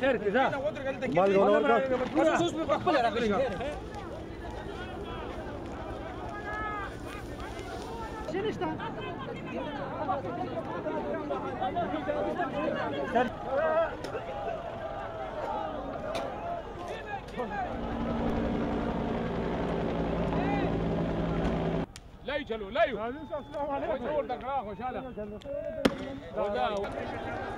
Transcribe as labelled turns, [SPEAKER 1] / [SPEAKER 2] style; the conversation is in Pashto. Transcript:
[SPEAKER 1] خیر کې ځه
[SPEAKER 2] مالګه ورکړه
[SPEAKER 1] بس اوس په خپل راغلی شنشته
[SPEAKER 3] لا چلو لا
[SPEAKER 1] السلام علیکم
[SPEAKER 3] خوشاله